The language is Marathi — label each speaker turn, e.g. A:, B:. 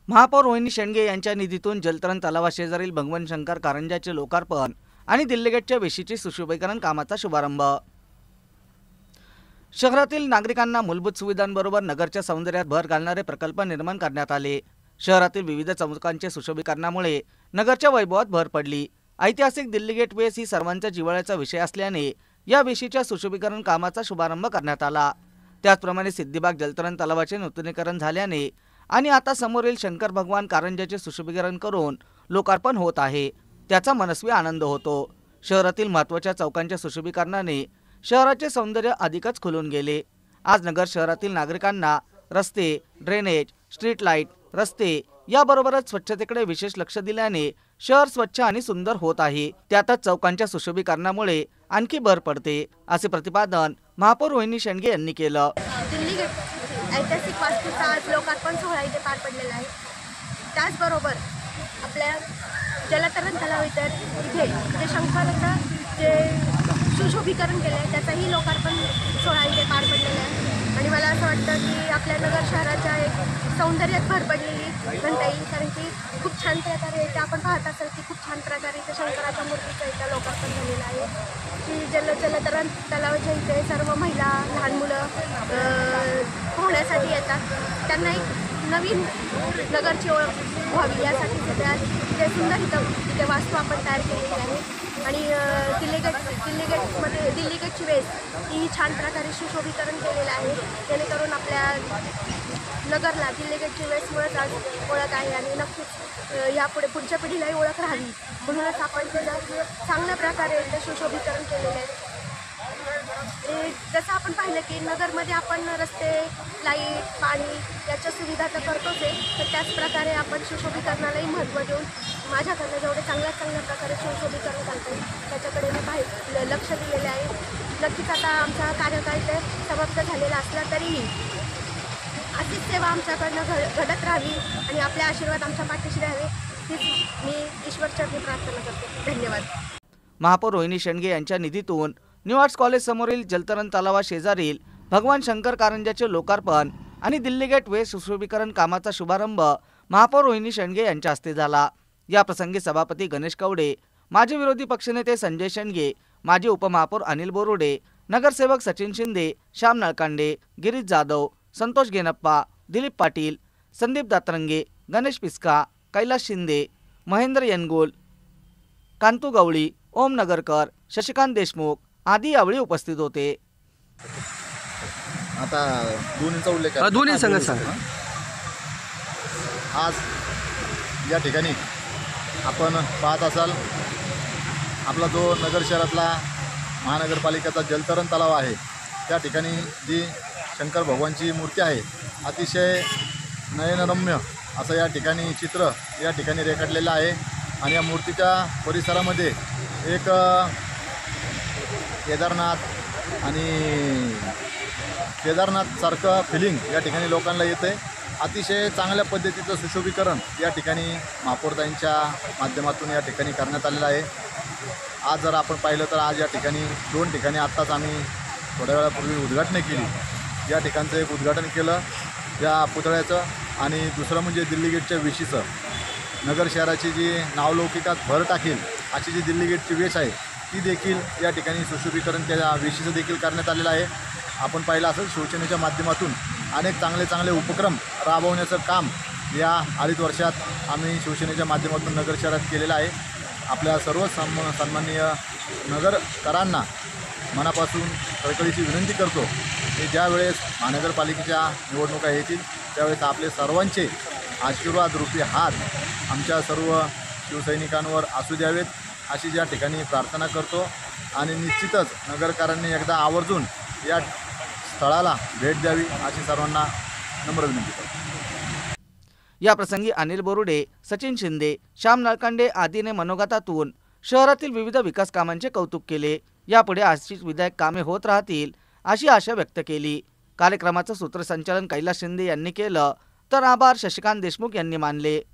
A: महापौर रोहिणी शेंडगे यांच्या निधीतून जलतरण तलावाशेजारील भगवान शंकर कारंजाचे लोकार्पण आणि दिल्ली गेटच्या वेशीची सुशोभीकरण कामाचा शुभारंभ। शहरातील नागरिकांना मूलभूत सुविधांबरोबर नगरच्या सौंदर्यात भर घालणारे प्रकल्प निर्माण करण्यात आले। शहरातील विविध चौकांचे सुशोभीकरणामुळे नगरच्या वैभवात भर पडली। ऐतिहासिक दिल्ली गेट वेस ही सर्वांच्या जिव्हाळ्याचा विषय असल्याने या वेशीच्या सुशोभीकरण कामाचा शुभारंभ करण्यात आला। त्याचप्रमाणे सिद्दीबाग जलतरण तलावाचे नूतनीकरण झाल्याने आणि आता समोरील शंकर भगवान कारंजाचे सुशोभीकरण करून लोकार्पण होत आहे, त्याचा मनस्वी आनंद होतो। शहरातील महत्त्वाच्या चौकांच्या सुशोभीकरणाने शहराचे सौंदर्य अधिकच खुलून गेले। आज नगर शहरातील नागरिकांना रस्ते, ड्रेनेज, स्ट्रीट लाईट, रस्ते याबरोबरच स्वच्छतेकडे विशेष लक्ष दिल्याने शहर स्वच्छ आणि सुंदर होत आहे। त्यातच चौकांच्या सुशोभीकरणामुळे आणखी भर पडते, असे प्रतिपादन महापौर रोहिणी शेंडगे यांनी केलं।
B: दिल्ली गेट ऐतिहासिक वास्तूचा आज लोकार्पण सोहळा इथे पार पडलेला आहे। त्याचबरोबर आपल्या जलतरण तलाव इथे जे शंकराचं जे सुशोभीकरण केलं आहे त्याचाही लोकार्पण सोहळा इथे पार पडलेला आहे। आणि मला असं वाटतं की आपल्या नगर शहराच्या एक सौंदर्यात भर पडलेली म्हणता येईल, कारण की खूप छान प्रकारे इथे आपण पाहत असाल की खूप छान प्रकारे इथे शंकराच्या मूर्तीचं इथं लोकार्पण झालेलं आहे। की जलतरण तलावाच्या इथे सर्व महिला, लहान मुलं पोहण्यासाठी येतात। त्यांना एक नवीन नगरची ओळख व्हावी यासाठी सगळ्यात ते सुंदर इथे वास्तू आपण तयार केलेली आहे। आणि दिल्ली गेटची वेस ही छान प्रकारे सुशोभीकरण केलेलं आहे, जेणेकरून आपल्या नगरला दिल्ली गेटची वेसमुळेच आज ओळख आहे आणि नक्कीच यापुढे पुढच्या पिढीलाही ओळख राहावी म्हणूनच आपण त्याचं चांगल्या प्रकारे ते सुशोभीकरण केलेलं आहे। जसं आपण पाहिलं की नगरमध्ये आपण रस्ते, लाईट, पाणी याच्या सुविधा तर करतोच आहे, तर त्याच प्रकारे आपण सुशोभीकरणालाही महत्त्व देऊन माझ्याकडनं जेवढे चांगल्या प्रकारे सुशोभीकरण करता येईल त्याच्याकडे मी लक्ष दिलेले आहे। नक्कीच आता आमचा कार्यकाळ इथे समाप्त झालेला असला तरीही अशीच सेवा आमच्याकडनं घडत राहावी आणि आपले आशीर्वाद आमच्या पाठीशी राहावे हीच मी ईश्वरचरणी प्रार्थना करते। धन्यवाद।
A: महापौर रोहिणी शेंडगे यांच्या निधीतून न्यू आर्ट्स कॉलेज समोरील जलतरण तलावा शेजारील भगवान शंकर कारंजाचे लोकार्पण आणि दिल्ली गेट वेस सुशोभीकरण कामाचा शुभारंभ महापौर रोहिणी शेंडगे यांच्या हस्ते झाला। या प्रसंगी सभापती गणेश कवडे, माजी विरोधी पक्षनेते संजय शेंडगे, माजी उपमहापौर अनिल बोरुडे, नगरसेवक सचिन शिंदे, श्याम नळकांडे, गिरीश जाधव, संतोष गेनप्पा, दिलीप पाटील, संदीप दातरंगे, गणेश पिस्का, कैलास शिंदे, महेंद्र यनगोल, कांतू गवळी, ओम नगरकर, शशिकांत देशमुख आदी यावेळी उपस्थित होते।
C: आता दोन्हीचा उल्लेख
D: दोन्ही सांगा।
C: आज या ठिकाणी आपण पाहत असाल आपला जो नगर शहरातला महानगरपालिकेचा जलतरण तलाव आहे, त्या ठिकाणी जी शंकर भगवानची मूर्ती आहे, अतिशय नयनरम्य असं या ठिकाणी चित्र या ठिकाणी रेखाटलेलं आहे। आणि या मूर्तीच्या परिसरामध्ये एक केदारनाथसारखं फिलिंग या ठिकाणी लोकांना येते। अतिशय चांगल्या पद्धतीचं सुशोभीकरण या ठिकाणी महापौरताईंच्या माध्यमातून या ठिकाणी करण्यात आलेलं आहे। आज जर आपण पाहिलं तर आज या ठिकाणी दोन ठिकाणी आत्ताच आम्ही थोड्या वेळापूर्वी उद्घाटन केली। या ठिकाणचं एक उद्घाटन केलं या पुतळ्याचं, आणि दुसरं म्हणजे दिल्ली गेटच्या वेशीचं। नगर शहराची जी नावलौकिकात भर टाकेल अशी जी दिल्ली गेटची वेश आहे ती देखील या ठिकाणी सुशोभीकरण त्या वेशीचं देखील करण्यात आलेलं आहे। आपण पाहिलं असेल शिवसेनेच्या माध्यमातून अनेक चांगले उपक्रम राबवण्याचं काम या 2.5 वर्षात आम्ही शिवसेनेच्या माध्यमातून नगर शहरात केलेलं आहे। आपल्या सर्व सन्माननीय नगरकरांना मनापासून कळकळीची विनंती करतो की ज्यावेळेस महानगरपालिकेच्या निवडणुका येतील त्यावेळेस आपले सर्वांचे आशीर्वाद रूपी हात आमच्या सर्व शिवसैनिकांवर असू द्यावेत अशी या ठिकाणी प्रार्थना करतो। आणि निश्चितच नगरकरांनी एकदा आवर्जून या स्थळाला भेट द्यावी अशी सर्वांना नम्र विनंती करतो।
A: या प्रसंगी अनिल बोरुडे, सचिन शिंदे, श्याम नळकांडे आदीने मनोगतातून शहरातील विविध विकास कामांचे कौतुक केले। यापुढे अशीच विधायक कामे होत राहतील अशी आशा व्यक्त केली। कार्यक्रमाचं सूत्रसंचालन कैलास शिंदे यांनी केलं, तर आभार शशिकांत देशमुख यांनी मानले।